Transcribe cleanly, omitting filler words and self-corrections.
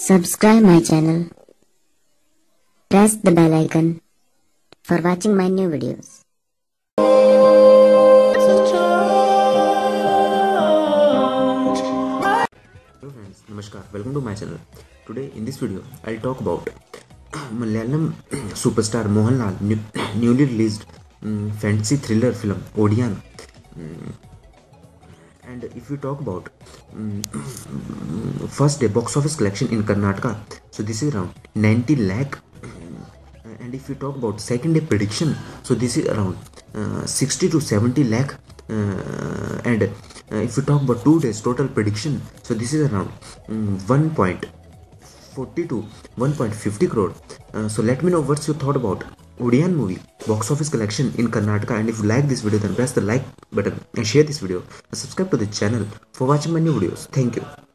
Subscribe my channel. Press the bell icon for watching my new videos. Hello friends, Namaskar, welcome to my channel. Today in this video I'll talk about Malayalam superstar Mohanlal newly released fantasy thriller film Odiyan. And if we talk about first day box office collection in Karnataka, so this is around 90 lakh. And if we talk about second day prediction, so this is around 60 to 70 lakh. And if we talk about 2 days total prediction, so this is around 1.40 to 1.50 crore. So let me know what's your thought about Odiyan movie box office collection in Karnataka, and if you like this video then press the like button and share this video and subscribe to the channel for watching my new videos. Thank you.